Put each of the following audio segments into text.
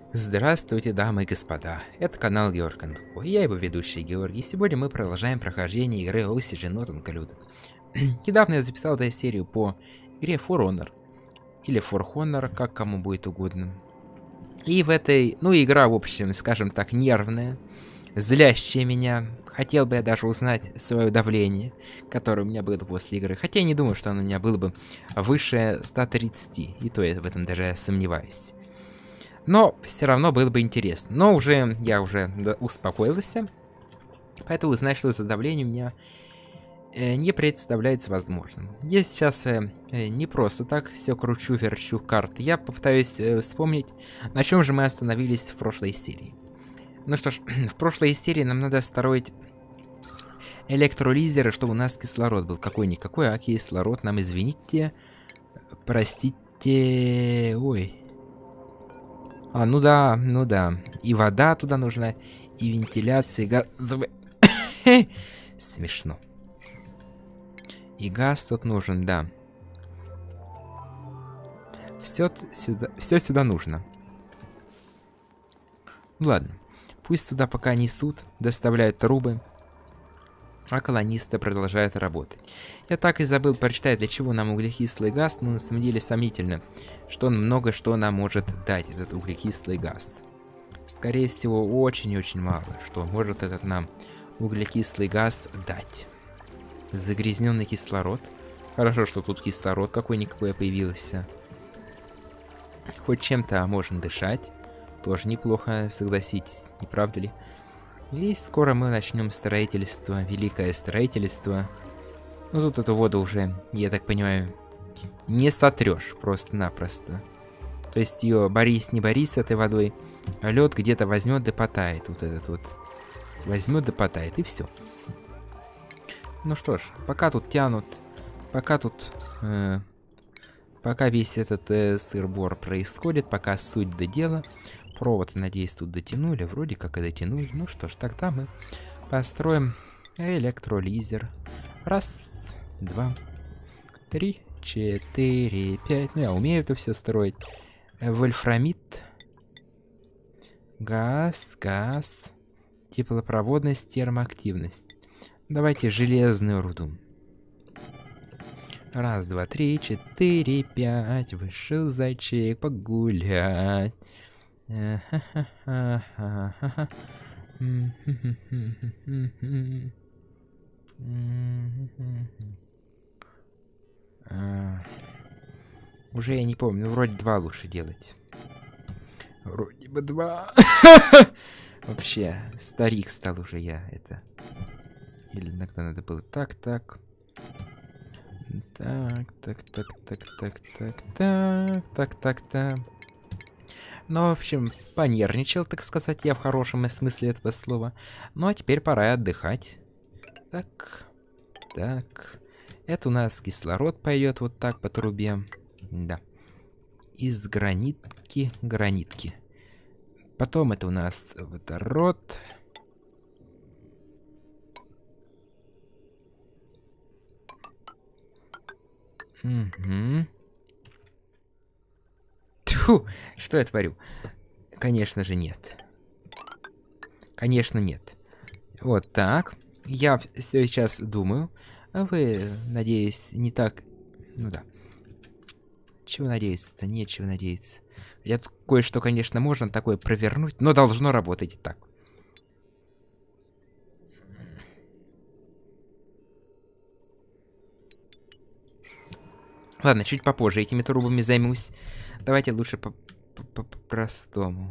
Здравствуйте, дамы и господа. Это канал Георг Андупо, и я его ведущий Георгий. Сегодня мы продолжаем прохождение игры Oxygen Not Included. Недавно я записал эту серию по игре For Honor, или For Honor, как кому будет угодно. И в этой, игра, в общем, скажем так, нервная, злящая меня. Хотел бы я даже узнать свое давление, которое у меня было после игры. Хотя я не думаю, что оно у меня было бы выше 130, и то я в этом даже сомневаюсь. Но все равно было бы интересно. Но я уже успокоился. Поэтому узнать, что за давление у меня не представляется возможным. Я сейчас не просто так все кручу-верчу карты. Я попытаюсь вспомнить, на чем же мы остановились в прошлой серии. Ну что ж, в прошлой серии нам надо строить электролизеры, чтобы у нас кислород был какой-никакой, а кислород нам, извините, простите, ой. Ну да. И вода туда нужна, и вентиляция, и газ... Смешно. И газ тут нужен, да. Все сюда нужно. Ладно. Пусть сюда пока несут, доставляют трубы, а колонисты продолжают работать. Я так и забыл прочитать, для чего нам углекислый газ, но на самом деле сомнительно, что он много что нам может дать, этот углекислый газ. Скорее всего, очень-очень мало, что может этот нам углекислый газ дать. Загрязненный кислород. Хорошо, что тут кислород какой-никакой появился. Хоть чем-то можно дышать. Тоже неплохо, согласитесь, не правда ли? И скоро мы начнем строительство, великое строительство. Ну тут эту воду уже, я так понимаю, не сотрешь просто-напросто. То есть ее борись, не борись с этой водой, а лед где-то возьмет да потает. Вот этот вот. Возьмет да потает, и все. Ну что ж, пока тут тянут, пока тут... пока весь этот сыр-бор происходит, пока суть до дела. Провод, надеюсь, тут дотянули. Вроде как и дотянули. Ну что ж, тогда мы построим электролизер. Раз, два, три, 4, 5. Ну, я умею это все строить. Вольфрамид. Газ. Теплопроводность, термоактивность. Давайте железную руду. Раз, два, три, 4, 5. Вышел зайчик погулять. Уже я не помню, ну, вроде 2 лучше делать. Вроде бы 2. Вообще, старик стал уже я, это. Или иногда надо было так. Так. Ну, в общем, понервничал, так сказать, я в хорошем смысле этого слова. Ну, а теперь пора отдыхать. Так. Это у нас кислород пойдет вот так по трубе. Да. Из гранитки. Потом это у нас водород. Угу. Тьфу, что я творю? Конечно же нет. Конечно нет. Вот так. Я сейчас думаю. А вы, надеюсь, не так... Ну да. Чего надеяться-то? Нечего надеяться. Я кое-что, конечно, можно такое провернуть, но должно работать и так. Ладно, чуть попозже этими трубами займусь. Давайте лучше по-простому.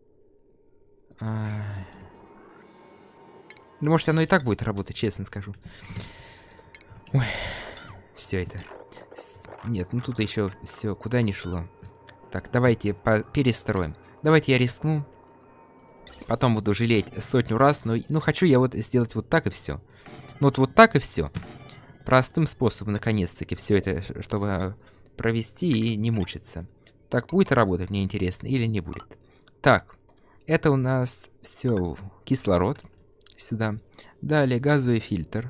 Ну, может, оно и так будет работать, честно скажу. Ой, все это. Нет, ну тут еще все куда ни шло. Так, давайте перестроим. Давайте я рискну. Потом буду жалеть 100 раз, но хочу я вот сделать вот так и все. Ну вот так и все. Простым способом, наконец-таки, все это, чтобы провести и не мучиться. Так, будет работать, мне интересно, или не будет. Так, это у нас все кислород. Сюда. Далее газовый фильтр.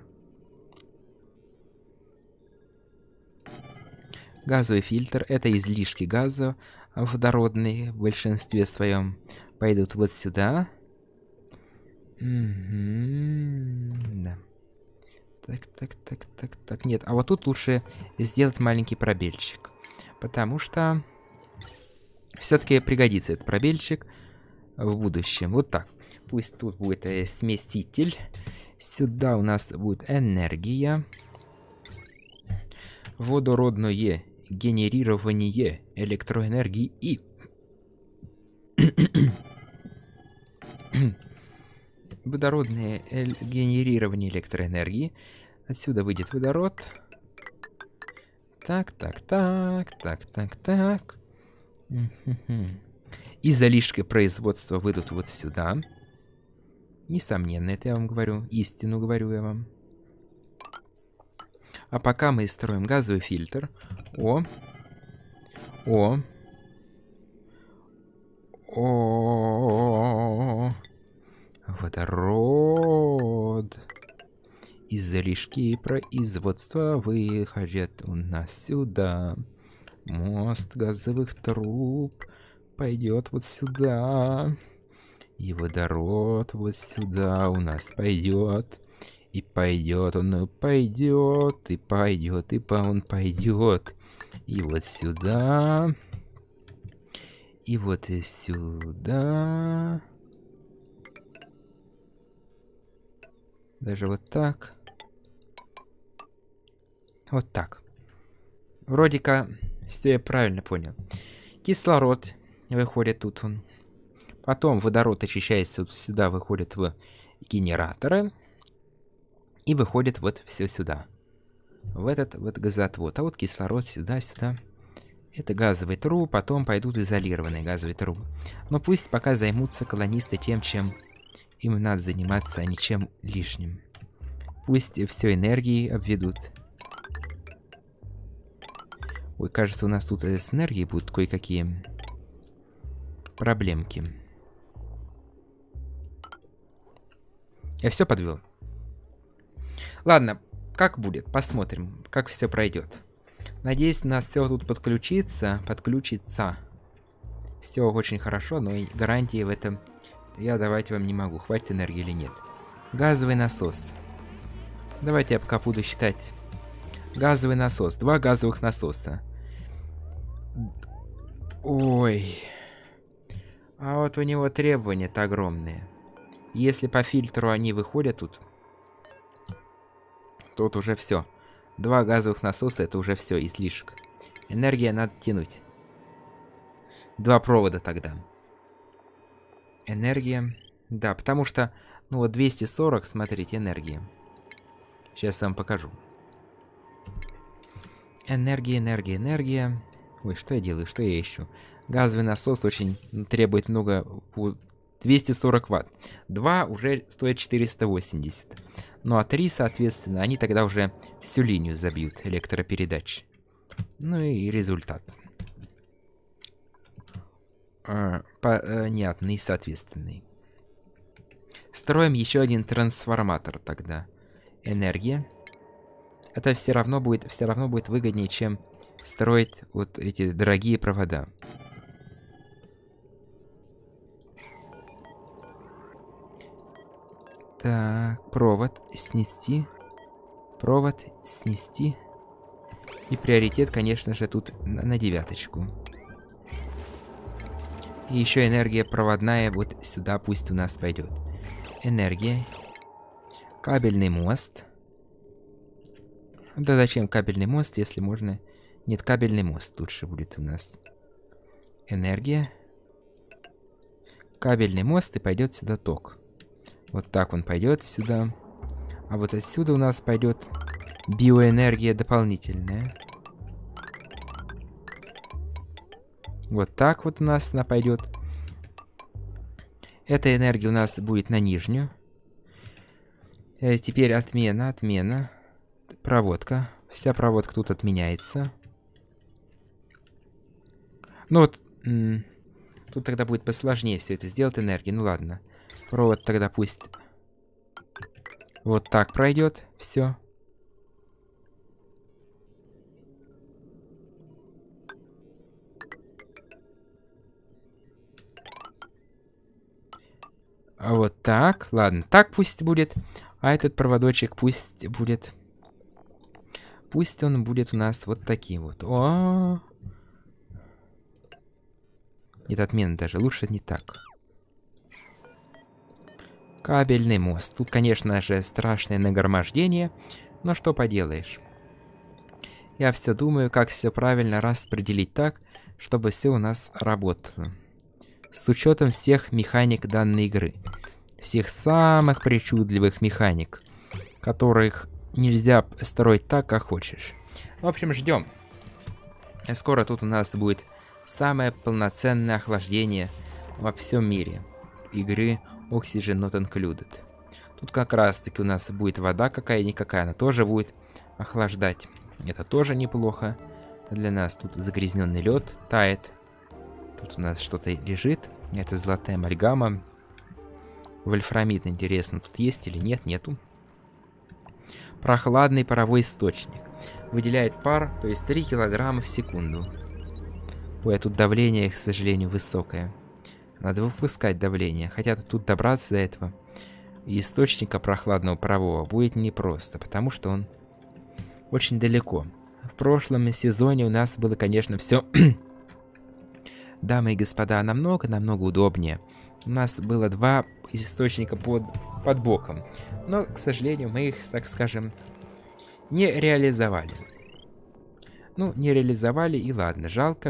Газовый фильтр — это излишки газа. водородные в большинстве своем пойдут вот сюда. Да. Так. Нет, а вот тут лучше сделать маленький пробельчик. Потому что все-таки пригодится этот пробельчик в будущем. Вот так. Пусть тут будет смеситель. Сюда у нас будет энергия. Водородное генерирование электроэнергии и... Водородное генерирование электроэнергии. Отсюда выйдет водород. Так. Излишки производства выйдут вот сюда. Несомненно, это я вам говорю. Истину говорю я вам. А пока мы строим газовый фильтр. Водород. Излишки производства выходят у нас сюда. Мост газовых труб пойдет вот сюда. И водород вот сюда у нас пойдет. И пойдет он, и пойдет, и пойдет, он пойдет. И вот сюда. И вот и сюда. Даже вот так. Вот так. Вроде-ка все я правильно понял. Кислород выходит тут он. Потом водород очищается вот сюда, выходит в генераторы. И выходит вот все сюда. В этот вот газоотвод. А вот кислород сюда. Это газовые трубы, потом пойдут изолированные газовые трубы. Но пусть пока займутся колонисты тем, чем им надо заниматься, а не чем лишним. Пусть все энергией обведут. Ой, кажется, у нас тут с энергией будут кое-какие проблемки. Я все подвел. Ладно, как будет, посмотрим, как все пройдет. Надеюсь, у нас все тут подключится. Все очень хорошо, но и гарантии в этом я давать вам не могу, хватит энергии или нет. Газовый насос. Давайте я пока буду считать. Газовый насос. 2 газовых насоса. Ой. А вот у него требования-то огромные. Если по фильтру они выходят тут уже все. 2 газовых насоса это уже все, излишек. Энергия надо тянуть. 2 провода тогда. Энергия. Да, потому что, ну вот 240, смотрите, энергия. Сейчас я вам покажу. Энергия. Ой, что я делаю, что я ищу? Газовый насос очень требует много... 240 ватт. 2 уже стоит 480. Ну а 3, соответственно, они тогда уже всю линию забьют электропередач. Ну и результат. Понятный, соответственный. Строим еще один трансформатор тогда. Энергия. Это все равно будет выгоднее, чем строить вот эти дорогие провода. Так, провод снести. И приоритет, конечно же, тут на 9. И еще энергия проводная вот сюда пусть у нас пойдет. Энергия. Кабельный мост. Да зачем кабельный мост, если можно... Нет, кабельный мост лучше будет у нас. Энергия. Кабельный мост и пойдет сюда ток. Вот так он пойдет сюда. А вот отсюда у нас пойдет биоэнергия дополнительная. Вот так вот у нас она пойдет. Эта энергия у нас будет на нижнюю. Теперь отмена. Проводка. Вся проводка тут отменяется. Ну вот, тут тогда будет посложнее все это сделать, энергии. Ну ладно. Провод тогда пусть вот так пройдет. Все. А вот так. Ладно, так пусть будет. А этот проводочек пусть будет... Пусть он будет у нас вот таким вот. О! Нет, отмена даже. Лучше не так. Кабельный мост. Тут, конечно же, страшное нагромождение. Но что поделаешь. Я все думаю, как все правильно распределить так, чтобы все у нас работало. С учетом всех механик данной игры. Всех самых причудливых механик, которых нельзя строить так, как хочешь. В общем, ждем. Скоро тут у нас будет самое полноценное охлаждение во всем мире. Игры Oxygen Not Included. Тут как раз таки у нас будет вода какая-никакая, она тоже будет охлаждать. Это тоже неплохо для нас. Тут загрязненный лед тает. Тут у нас что-то лежит. Это золотая амальгама. Вольфрамид, интересно, тут есть или нет? Нету. Прохладный паровой источник. Выделяет пар, то есть 3 килограмма в секунду. Ой, а тут давление, к сожалению, высокое. Надо выпускать давление. Хотя тут добраться до этого источника прохладного парового будет непросто, потому что он очень далеко. В прошлом сезоне у нас было, конечно, все, дамы и господа, намного удобнее. У нас было 2 источника под боком. Но, к сожалению, мы их, так скажем, не реализовали. Ну, не реализовали, и ладно. Жалко.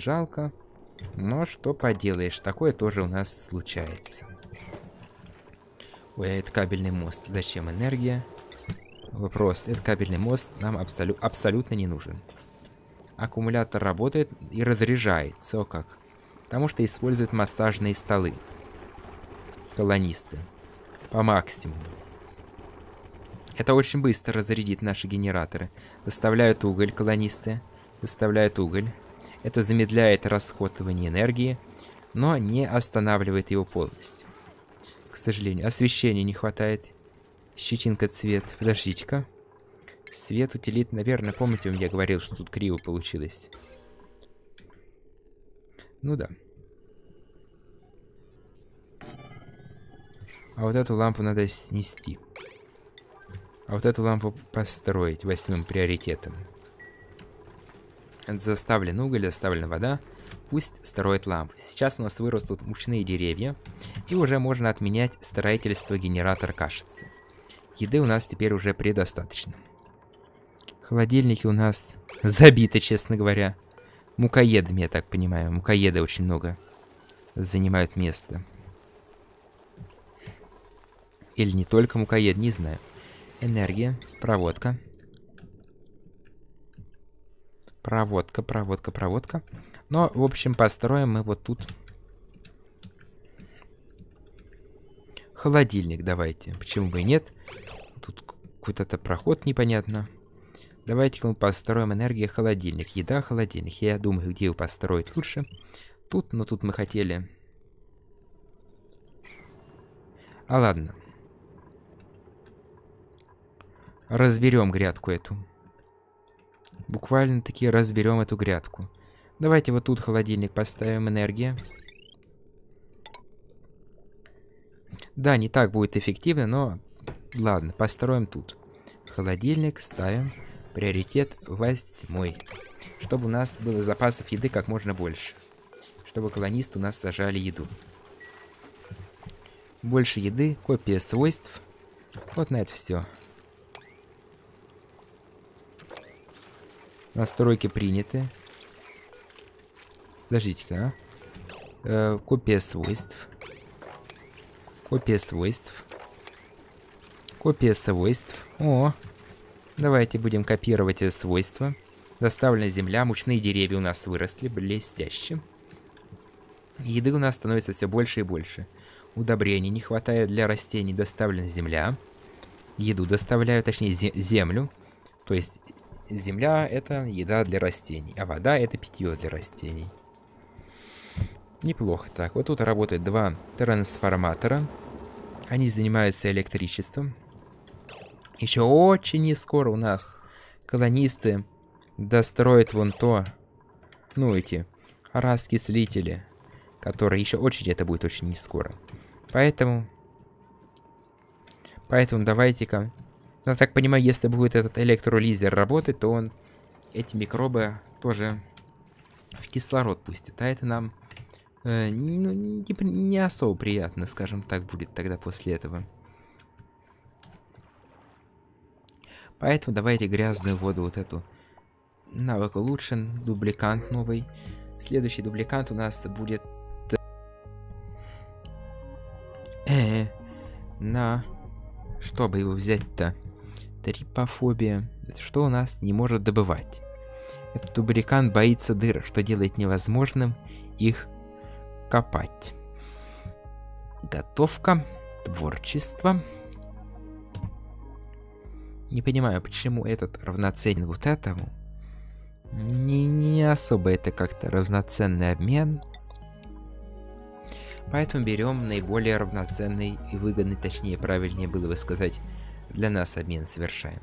Но что поделаешь, такое тоже у нас случается. Ой, а это кабельный мост. Зачем энергия? Вопрос. Этот кабельный мост нам абсолютно не нужен. Аккумулятор работает и разряжается. О как. Потому что используют массажные столы. Колонисты. По максимуму. Это очень быстро разрядит наши генераторы. Доставляют уголь колонисты. Доставляют уголь. Это замедляет расходование энергии, но не останавливает его полностью. К сожалению, освещения не хватает. Щетинка цвет. Подождите-ка. Свет утилит, наверное, помните, я говорил, что тут криво получилось. Ну да. А вот эту лампу надо снести. А вот эту лампу построить 8-м приоритетом. Заставлен уголь, заставлена вода. Пусть строит лампы. Сейчас у нас вырастут мучные деревья. И уже можно отменять строительство генератора кашицы. Еды у нас теперь уже предостаточно. Холодильники у нас забиты, честно говоря. Мукоедами, я так понимаю. Мукоеды очень много занимают место. Или не только мукоед, не знаю. Энергия, проводка. Проводка. Но, в общем, построим мы вот тут. Холодильник давайте. Почему бы и нет? Тут какой-то проход непонятно. Давайте-ка мы построим энергия холодильник. Еда холодильник. Я думаю, где его построить лучше. Тут, но тут мы хотели... А ладно. Разберем грядку эту. Буквально-таки разберем эту грядку. Давайте вот тут холодильник поставим, энергия. Да, не так будет эффективно, но ладно, построим тут. Холодильник ставим. Приоритет 8. Чтобы у нас было запасов еды как можно больше. Чтобы колонисты у нас сажали еду. Больше еды, копия свойств. Вот на это все. Настройки приняты. Подождите-ка, копия свойств. Копия свойств. Копия свойств. О! Давайте будем копировать эти свойства. Доставлена земля, мучные деревья у нас выросли, блестяще. Еды у нас становится все больше и больше. Удобрений не хватает для растений, доставлена земля. Еду доставляю, точнее землю. То есть земля — это еда для растений, а вода — это питье для растений. Неплохо. Так, вот тут работают 2 трансформатора. Они занимаются электричеством. Еще очень не скоро у нас колонисты достроят вон то, ну эти раскислители, которые еще очень, это будет очень не скоро. Поэтому Поэтому давайте-ка... Ну, я так понимаю, если будет этот электролизер работать, то он эти микробы тоже в кислород пустит. А это нам ну, не особо приятно, скажем так, будет тогда после этого. Поэтому давайте грязную воду вот эту. Навык улучшен, дубликант новый. Следующий дубликант у нас будет... на... Чтобы его взять-то? Трипофобия. Это что у нас не может добывать? Этот дубликант боится дыр, что делает невозможным их копать. Готовка. Творчество. Не понимаю, почему этот равноценен вот этому. Не особо это как-то равноценный обмен. Поэтому берем наиболее равноценный и выгодный, точнее, правильнее было бы сказать, для нас обмен совершаем.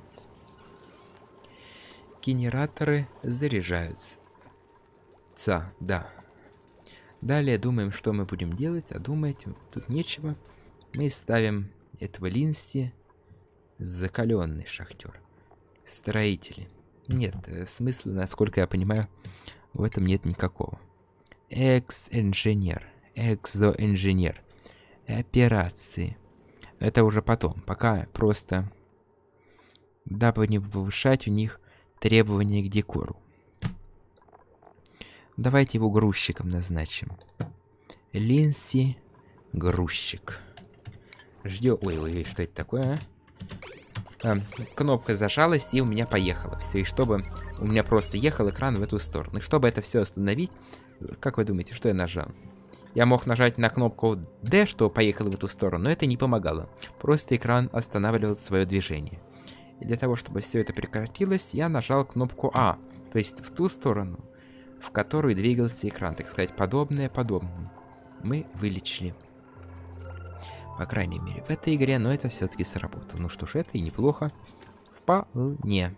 Генераторы заряжаются. Да. Далее думаем, что мы будем делать, а думать тут нечего. Мы ставим этого Линси, закаленный шахтер. Строители. Нет, смысла, насколько я понимаю, в этом нет никакого. Экс-инженер. Экзоинженер. Операции. Это уже потом. Пока просто... Дабы не повышать у них требования к декору. Давайте его грузчиком назначим. Линси. Грузчик. Ждем... Ой, что это такое, кнопка зажалась, и у меня поехало все. И чтобы у меня просто ехал экран в эту сторону. И чтобы это все остановить, как вы думаете, что я нажал? Я мог нажать на кнопку D, что поехало в эту сторону, но это не помогало. Просто экран останавливал свое движение. И для того, чтобы все это прекратилось, я нажал кнопку А. То есть в ту сторону, в которую двигался экран. Так сказать, подобное подобному. Мы вылечили. По крайней мере, в этой игре, но это все-таки сработало. Ну что ж, это и неплохо. Вполне.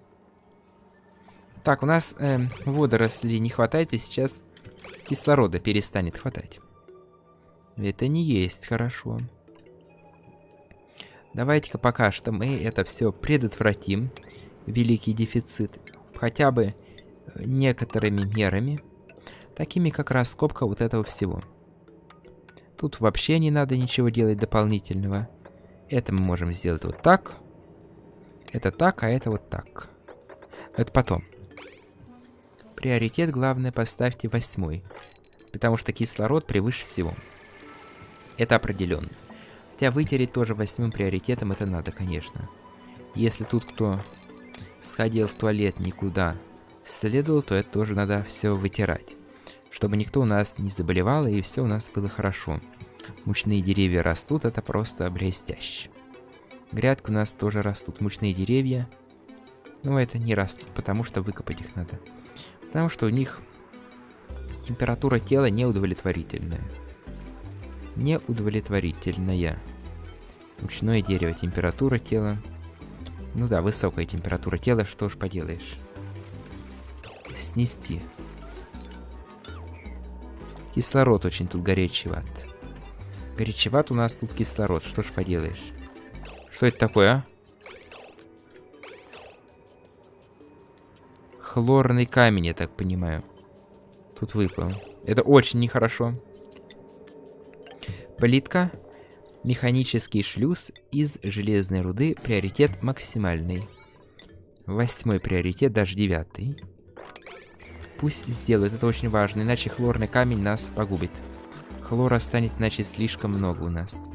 Так, у нас водорослей не хватает, и сейчас кислорода перестанет хватать. Это не есть хорошо. Давайте-ка пока что мы это все предотвратим. Великий дефицит. Хотя бы некоторыми мерами. Такими как раскопка вот этого всего. Тут вообще не надо ничего делать дополнительного. Это мы можем сделать вот так. Это так, а это вот так. Это потом. Приоритет, главное, поставьте 8. Потому что кислород превыше всего. Это определенно. Хотя вытереть тоже 8 приоритетом это надо, конечно. Если тут кто сходил в туалет никуда следовал, то это тоже надо все вытирать. Чтобы никто у нас не заболевал, и все у нас было хорошо. Мучные деревья растут, это просто блестяще. Грядки у нас тоже растут. Мучные деревья, но это не растут, потому что выкопать их надо. Потому что у них температура тела неудовлетворительная. Неудовлетворительная. Мучное дерево, температура тела. Ну да, высокая температура тела, что ж поделаешь. Снести. Кислород очень тут горячеват. Горячеват у нас тут кислород, что ж поделаешь. Что это такое, а? Хлорный камень, я так понимаю. Тут выпал. Это очень нехорошо. Плитка. Механический шлюз из железной руды. Приоритет максимальный. 8 приоритет, даже 9. Пусть сделают, это очень важно, иначе хлорный камень нас погубит. Хлора станет, иначе слишком много у нас.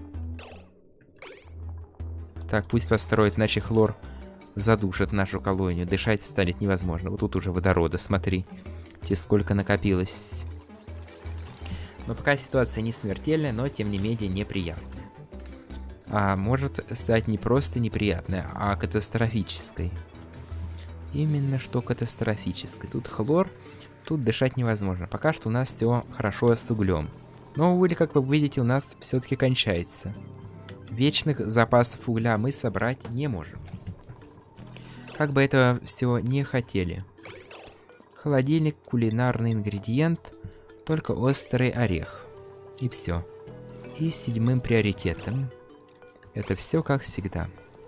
Так, пусть построят, иначе хлор задушит нашу колонию. Дышать станет невозможно. Вот тут уже водорода, смотри. Те сколько накопилось. Но пока ситуация не смертельная, но тем не менее неприятная. А может стать не просто неприятная, а катастрофической. Именно что катастрофической. Тут хлор, тут дышать невозможно. Пока что у нас все хорошо с углем. Но уголь, как вы видите, у нас все-таки кончается. Вечных запасов угля мы собрать не можем. Как бы этого всего не хотели. Холодильник, кулинарный ингредиент, только острый орех. И все. И 7 приоритетом Это все как всегда.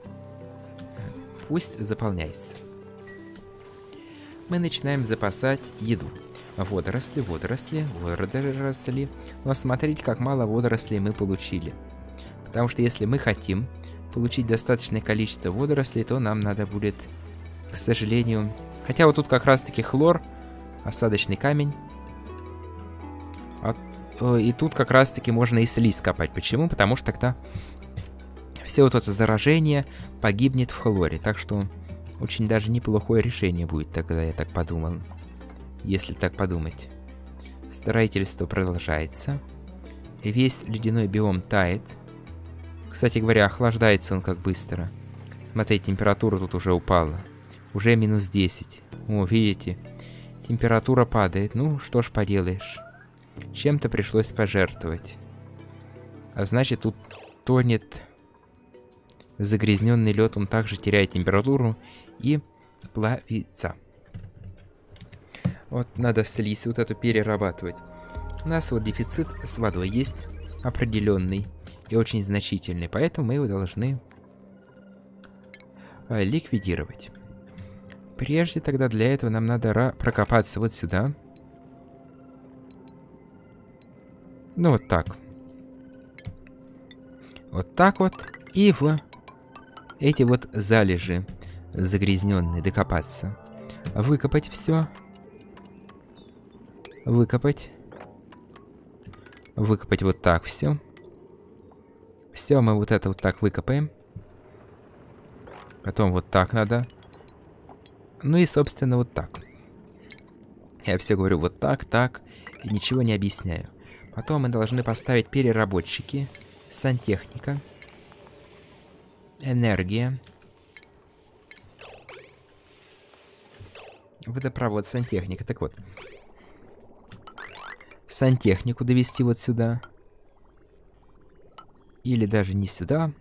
Пусть заполняется. Мы начинаем запасать еду. Водоросли, водоросли, водоросли. Но смотрите, как мало водорослей мы получили. Потому что если мы хотим получить достаточное количество водорослей, то нам надо будет, к сожалению... Хотя вот тут как раз-таки хлор, осадочный камень. И тут как раз-таки можно и слизь копать. Почему? Потому что тогда все вот это заражение погибнет в хлоре. Так что очень даже неплохое решение будет тогда, я так подумал. Если так подумать. Строительство продолжается. Весь ледяной биом тает. Кстати говоря, охлаждается он как быстро. Смотрите, температура тут уже упала. Уже минус 10. О, видите? Температура падает. Ну, что ж поделаешь. Чем-то пришлось пожертвовать. А значит, тут тонет загрязненный лед. Он также теряет температуру и плавится. Вот надо слизь вот эту перерабатывать. У нас вот дефицит с водой есть определенный и очень значительный, поэтому мы его должны ликвидировать. Прежде тогда для этого нам надо прокопаться вот сюда. Ну вот так. Вот так вот. И в эти вот залежи загрязненные докопаться. Выкопать все. Выкопать. Выкопать вот так все. Все мы вот это вот так выкопаем. Потом вот так надо. Ну и, собственно, вот так. Я все говорю вот так, так. И ничего не объясняю. Потом мы должны поставить переработчики. Сантехника. Энергия. Водопровод, сантехника. Так вот. Сантехнику довести вот сюда. Или даже не сюда.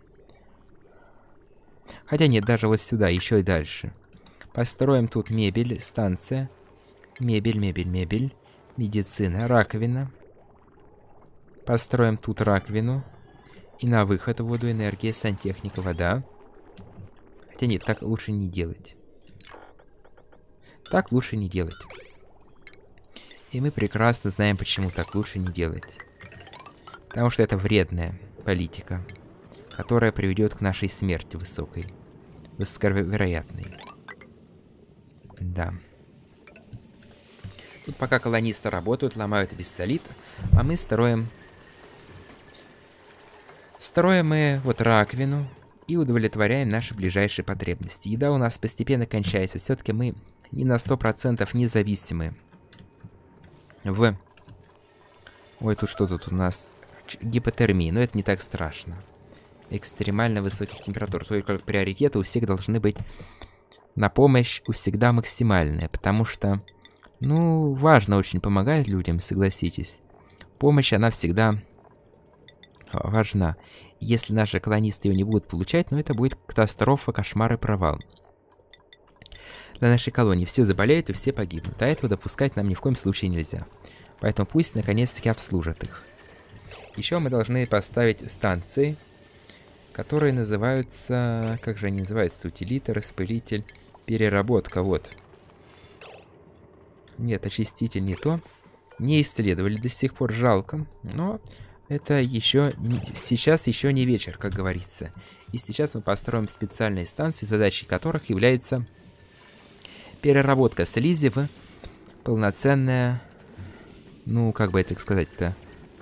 Хотя нет, даже вот сюда, еще и дальше. Построим тут мебель, станция. Мебель, мебель, мебель. Медицина, раковина. Построим тут раковину. И на выход воду, энергия, сантехника, вода. Хотя нет, так лучше не делать. Так лучше не делать. И мы прекрасно знаем, почему так лучше не делать. Потому что это вредная политика, которая приведет к нашей смерти высокой. Высоковероятной. Да. Тут пока колонисты работают, ломают бессолит, а мы строим... Строим мы вот раковину и удовлетворяем наши ближайшие потребности. Еда у нас постепенно кончается. Все-таки мы не на 100% независимы. Ой, тут что тут у нас? Гипотермия, но это не так страшно. Экстремально высоких температур. Только приоритеты у всех должны быть на помощь всегда максимальная. Потому что, ну, важно очень помогать людям, согласитесь. Помощь, она всегда важна. Если наши колонисты ее не будут получать, ну, это будет катастрофа, кошмар и провал. Для нашей колонии все заболеют и все погибнут. А этого допускать нам ни в коем случае нельзя. Поэтому пусть наконец-таки обслужат их. Еще мы должны поставить станции, которые называются... Как же они называются? Утилитор, распылитель, переработка. Вот. Нет, очиститель не то. Не исследовали до сих пор, жалко. Но это еще... Сейчас еще не вечер, как говорится. И сейчас мы построим специальные станции, задачей которых является переработка слизи в полноценная... Ну, как бы это сказать-то...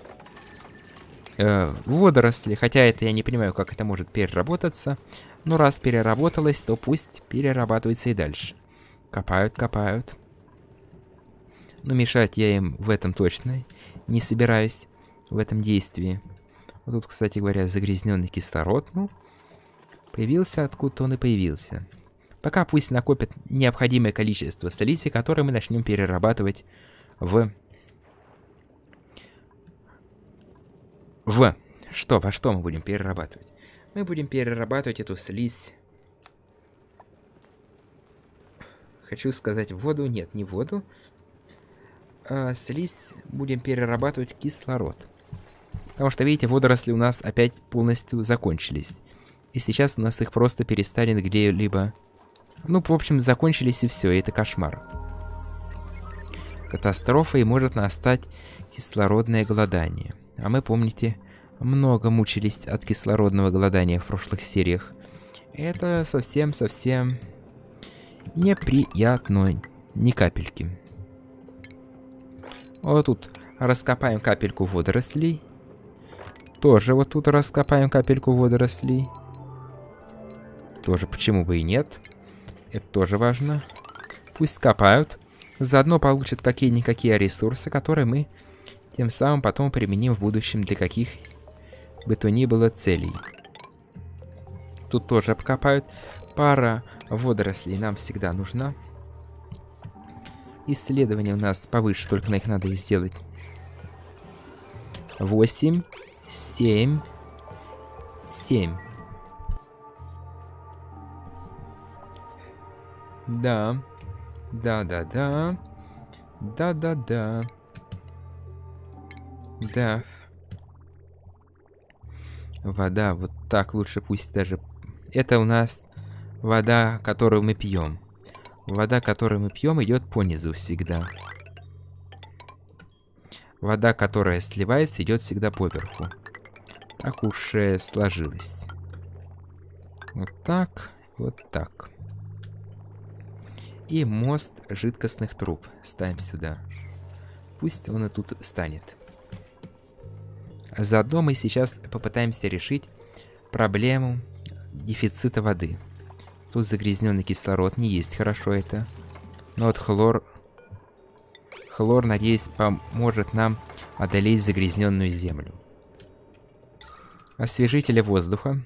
водоросли. Хотя это я не понимаю, как это может переработаться. Но раз переработалось, то пусть перерабатывается и дальше. Копают, копают. Но мешать я им в этом точно не собираюсь. В этом действии. Вот тут, кстати говоря, загрязненный кислород. Ну, появился откуда он и появился. Пока пусть накопят необходимое количество слизи, которое мы начнем перерабатывать в... Что? Во что мы будем перерабатывать? Мы будем перерабатывать эту слизь. Хочу сказать в воду. Нет, не в воду. Слизь будем перерабатывать в кислород. Потому что, видите, водоросли у нас опять полностью закончились. И сейчас у нас их просто перестанет где-либо... Ну, в общем, закончились и все, и это кошмар. Катастрофа, и может настать кислородное голодание. А мы, помните, много мучились от кислородного голодания в прошлых сериях. Это совсем-совсем неприятно. Ни капельки. Вот тут раскопаем капельку водорослей. Тоже вот тут раскопаем капельку водорослей. Тоже почему бы и нет. Это тоже важно. Пусть копают. Заодно получат какие-никакие ресурсы, которые мы тем самым потом применим в будущем для каких бы то ни было целей. Тут тоже обкопают. Пара водорослей нам всегда нужна. Исследования у нас повыше, только на их надо сделать. 8, 7, 7. Да. Да-да-да. Да-да-да. Да. Вода, вот так лучше пусть даже... Это у нас вода, которую мы пьем. Вода, которую мы пьем, идет по низу всегда. Вода, которая сливается, идет всегда поверху. Так уж сложилось. Вот так, вот так. И мост жидкостных труб ставим сюда. Пусть он и тут станет. Заодно мы сейчас попытаемся решить проблему дефицита воды. Тут загрязненный кислород, не есть хорошо это. Но вот хлор, надеюсь, поможет нам одолеть загрязненную землю. Освежители воздуха.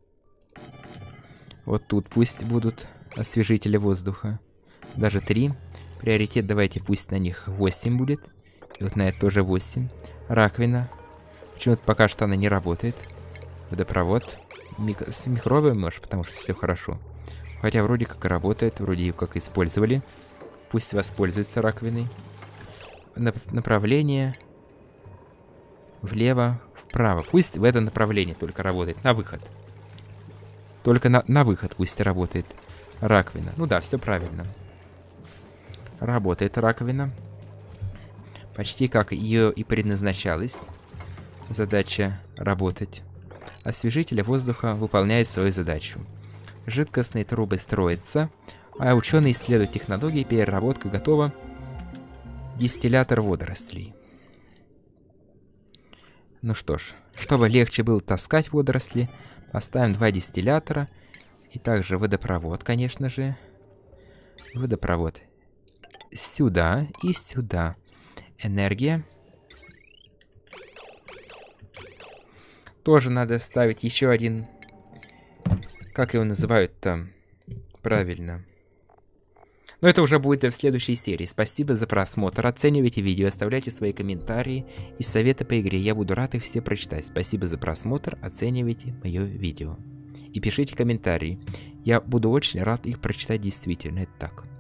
Вот тут пусть будут освежители воздуха. Даже 3. Приоритет давайте пусть на них 8 будет. И вот на это тоже 8. Раковина. Почему-то пока что она не работает. Водопровод. С микробами, может, потому что все хорошо. Хотя вроде как работает, вроде ее как использовали. Пусть воспользуется раковиной. Направление. Влево, вправо. Пусть в это направление только работает. На выход. Только на выход пусть работает раковина. Ну да, все правильно. Работает раковина. Почти как ее и предназначалась. Задача работать. Освежитель воздуха выполняет свою задачу. Жидкостные трубы строятся, а ученые исследуют технологии, переработка готова. Дистиллятор водорослей. Ну что ж, чтобы легче было таскать водоросли, поставим 2 дистиллятора. И также водопровод, конечно же. Водопровод. Сюда и сюда. Энергия. Тоже надо ставить еще один... Как его называют там? Правильно. Но это уже будет в следующей серии. Спасибо за просмотр. Оценивайте видео, оставляйте свои комментарии и советы по игре. Я буду рад их все прочитать. Спасибо за просмотр. Оценивайте мое видео. И пишите комментарии. Я буду очень рад их прочитать действительно. Это так.